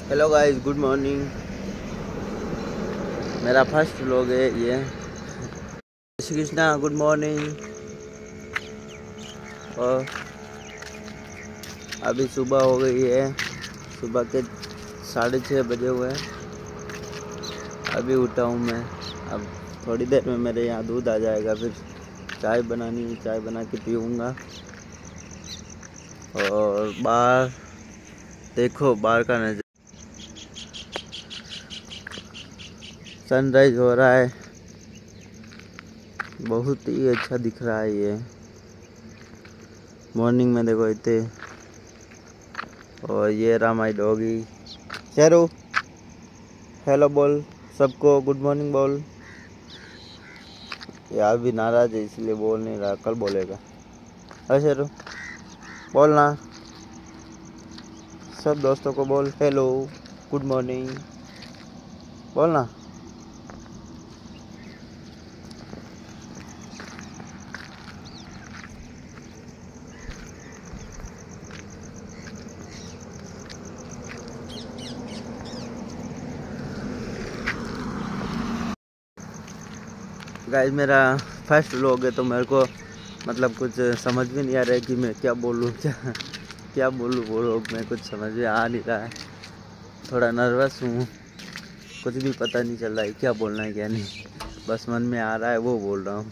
Hello guys, good morning. मेरा first vlog है ये। जय श्री कृष्णा, गुड मॉर्निंग। और अभी सुबह हो गई है, सुबह के 6:30 बजे हुए हैं। अभी उठा हूँ मैं। अब थोड़ी देर में मेरे यहाँ दूध आ जाएगा, फिर चाय बनानी है, चाय बना के पीऊँगा। और बाहर देखो, बाहर का नज़ारा, सनराइज हो रहा है, बहुत ही अच्छा दिख रहा है ये मॉर्निंग में। देखो इतने। और ये रहा माई डॉगी शेरू। हेलो बोल सबको, गुड मॉर्निंग बोल। यार भी नाराज है इसलिए बोल नहीं रहा, कल बोलेगा। अरे शेरू बोलना, सब दोस्तों को बोल हेलो गुड मॉर्निंग बोलना। गाइस, मेरा फर्स्ट व्लॉग है तो मेरे को मतलब कुछ समझ में नहीं आ रहा है कि मैं क्या बोलूँ, क्या बोलूँ। व्लॉग में कुछ समझ में आ नहीं रहा है, थोड़ा नर्वस हूँ। कुछ भी पता नहीं चल रहा है क्या बोलना है क्या नहीं, बस मन में आ रहा है वो बोल रहा हूँ।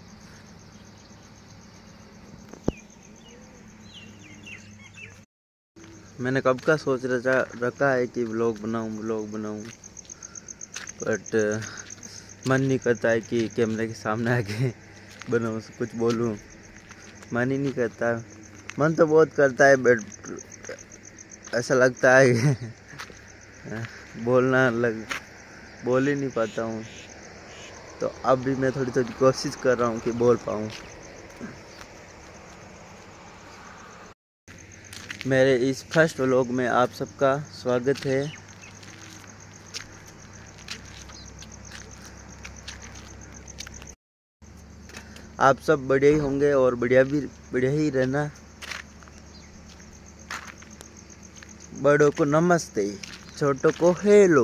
मैंने कब का सोच रखा है कि व्लॉग बनाऊँ, बट मन नहीं करता है कि कैमरे के सामने आके बनाऊँ, कुछ बोलूँ। मन ही नहीं करता। मन तो बहुत करता है बट ऐसा लगता है कि बोल ही नहीं पाता हूँ। तो अब भी मैं थोड़ी थोड़ी कोशिश कर रहा हूँ कि बोल पाऊँ। मेरे इस फर्स्ट व्लॉग में आप सबका स्वागत है। आप सब बढ़िया ही होंगे और बढ़िया ही रहना। बड़ों को नमस्ते, छोटों को हेलो।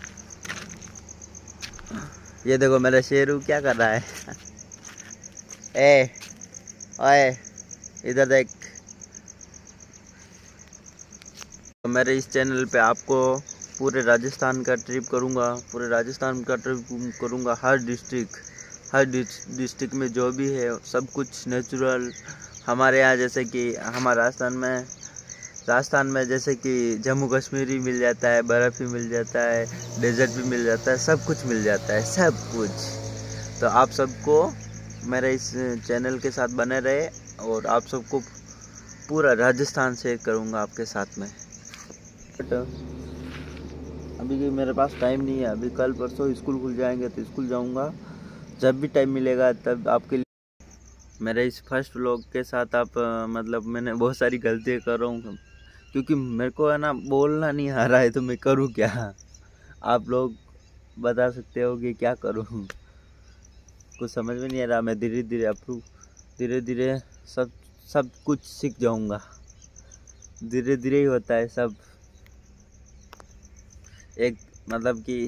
ये देखो मेरा शेरू क्या कर रहा है। ए ओए, इधर देख। तो मेरे इस चैनल पे आपको पूरे राजस्थान का ट्रिप करूँगा। हर डिस्ट्रिक्ट में जो भी है सब कुछ नेचुरल। हमारे यहाँ जैसे कि हमारे राजस्थान में जैसे कि जम्मू कश्मीरी मिल जाता है, बर्फ़ भी मिल जाता है, डेजर्ट भी मिल जाता है, सब कुछ मिल जाता है, सब कुछ। तो आप सबको मेरे इस चैनल के साथ बने रहे और आप सबको पूरा राजस्थान शेयर करूँगा आपके साथ में। बट अभी मेरे पास टाइम नहीं है। अभी कल परसों स्कूल खुल जाएंगे तो स्कूल जाऊँगा। जब भी टाइम मिलेगा तब आपके लिए। मेरे इस फर्स्ट व्लॉग के साथ आप मतलब मैंने बहुत सारी गलतियाँ कर रहा हूँ, क्योंकि मेरे को है ना बोलना नहीं आ रहा है, तो मैं करूँ क्या? आप लोग बता सकते हो कि क्या करूँ? कुछ समझ में नहीं आ रहा। मैं धीरे धीरे सब कुछ सीख जाऊँगा। धीरे धीरे ही होता है सब। एक मतलब कि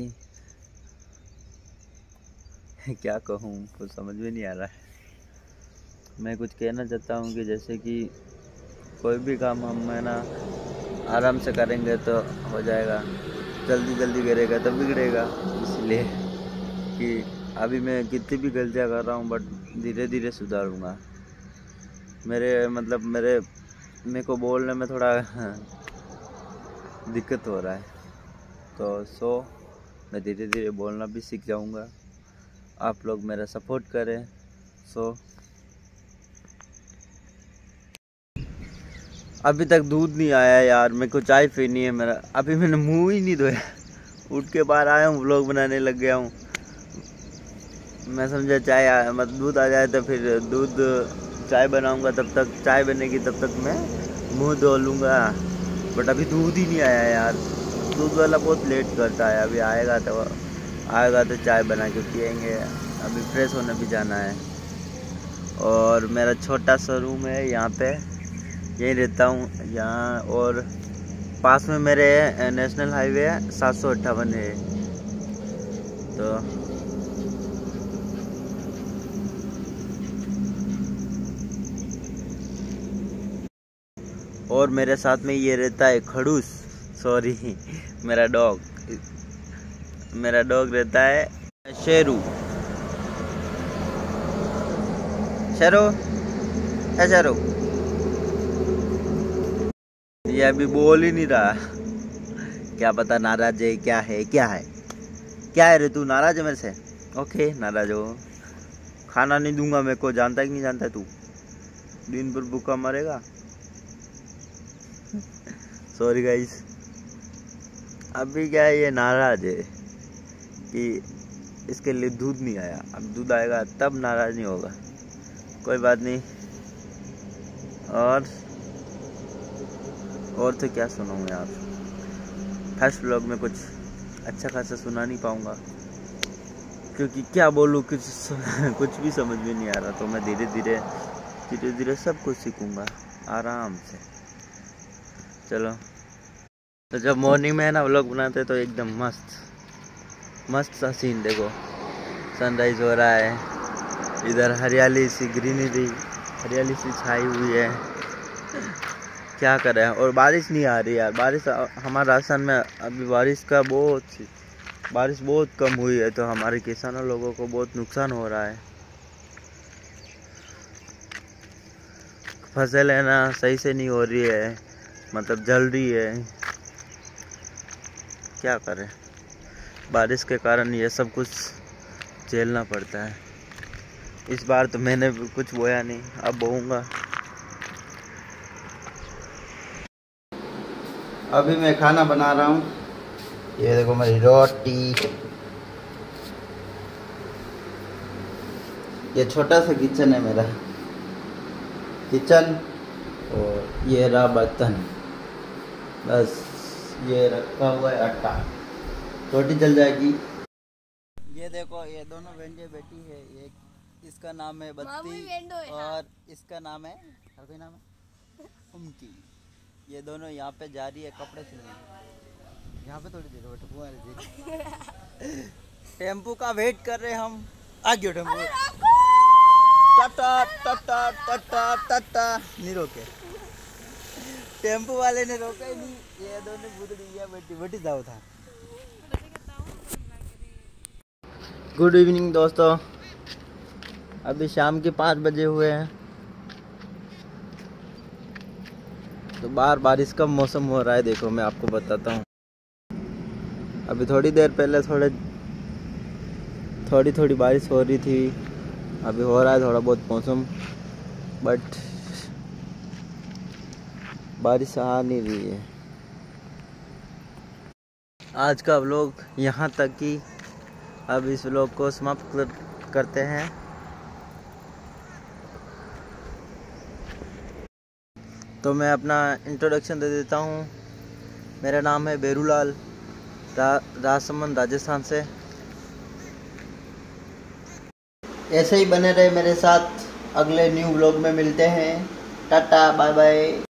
क्या कहूँ, कुछ समझ में नहीं आ रहा है। मैं कुछ कहना चाहता हूँ कि जैसे कि कोई भी काम हम है ना आराम से करेंगे तो हो जाएगा, जल्दी करेगा तो बिगड़ेगा। इसलिए कि अभी मैं कितनी भी गलतियाँ कर रहा हूँ बट धीरे धीरे सुधारूँगा। मेरे को बोलने में थोड़ा दिक्कत हो रहा है, तो मैं धीरे धीरे बोलना भी सीख जाऊँगा। आप लोग मेरा सपोर्ट करें। अभी तक दूध नहीं आया यार, मेरे को चाय पीनी है। मेरा अभी मैंने मुंह ही नहीं धोया, उठ के बाहर आया हूँ, व्लॉग बनाने लग गया हूँ। मैं समझा दूध आ जाए तो फिर चाय बनाऊंगा, तब तक चाय बनेगी, तब तक मैं मुंह धो लूँगा। बट अभी दूध ही नहीं आया यार। दूध वाला बहुत लेट करता है। अभी आएगा तो चाय बना के पियेंगे। अभी फ्रेश होने भी जाना है। और मेरा छोटा सा रूम है यहाँ पे, यहीं रहता हूँ यहाँ। और पास में मेरे नेशनल हाईवे 758 है। तो और मेरे साथ में ये रहता है खड़ूस, सॉरी मेरा डॉग रहता है शेरू। शेरू है शेरू, ये अभी बोल ही नहीं रहा, क्या पता नाराज है, क्या है रे तू नाराज है मेरे से? ओके नाराज हो, खाना नहीं दूंगा मेरे को, जानता कि नहीं जानता तू, दिन भर भूखा मरेगा। सॉरी गाइस, अभी क्या है, ये नाराज है कि इसके लिए दूध नहीं आया, अब दूध आएगा तब नाराज नहीं होगा। कोई बात नहीं। और तो क्या सुनाऊँ यार, फर्स्ट व्लॉग में कुछ अच्छा खासा सुना नहीं पाऊँगा, क्योंकि क्या बोलूँ, कुछ भी समझ में नहीं आ रहा। तो मैं धीरे धीरे सब कुछ सीखूँगा आराम से। चलो, तो जब मॉर्निंग में है ना व्लॉग बनाते तो एकदम मस्त सा सीन देखो, सनराइज हो रहा है, इधर हरियाली सी ग्रीनरी, हरियाली सी छाई हुई है, क्या कर रहे हैं। और बारिश नहीं आ रही यार, बारिश हमारे राजस्थान में अभी बारिश बहुत कम हुई है, तो हमारे किसानों लोगों को बहुत नुकसान हो रहा है। फसल है ना सही से नहीं हो रही है, मतलब जल रही है, क्या करें, बारिश के कारण ये सब कुछ झेलना पड़ता है। इस बार तो मैंने कुछ बोया नहीं, अब बोऊंगा। अभी मैं खाना बना रहा हूँ, ये देखो मेरी रोटी, ये छोटा सा किचन है मेरा किचन, और ये रहा बर्तन, बस ये रखा हुआ है आटा, रोटी जल जाएगी। ये देखो ये दोनों बेंडे बेटी है, एक इसका नाम है बत्ती और इसका नाम है, हर कोई नाम है उमकी। ये दोनों यहाँ पे जा रही है कपड़े सिलने, यहाँ पे थोड़ी देर बैठो, टेम्पू का वेट कर रहे हम, आ गयो tempo, tata tata tata tata, नहीं रोके, टेम्पू वाले ने रोका ही नहीं, ये दोनों बुदड़ी है बैठी जाओ था। गुड इवनिंग दोस्तों, अभी शाम के 5 बजे हुए हैं, तो बाहर बारिश का मौसम हो रहा है। देखो मैं आपको बताता हूँ, अभी थोड़ी देर पहले थोड़ी बारिश हो रही थी, अभी हो रहा है थोड़ा बहुत मौसम, बट बारिश आ नहीं रही है। आज का व्लॉग यहाँ तक ही, अब इस व्लॉग को समाप्त करते हैं। तो मैं अपना इंट्रोडक्शन दे देता हूँ, मेरा नाम है बेरूलाल, राजसमंद राजस्थान से। ऐसे ही बने रहे मेरे साथ, अगले न्यू व्लॉग में मिलते हैं, टाटा बाय बाय।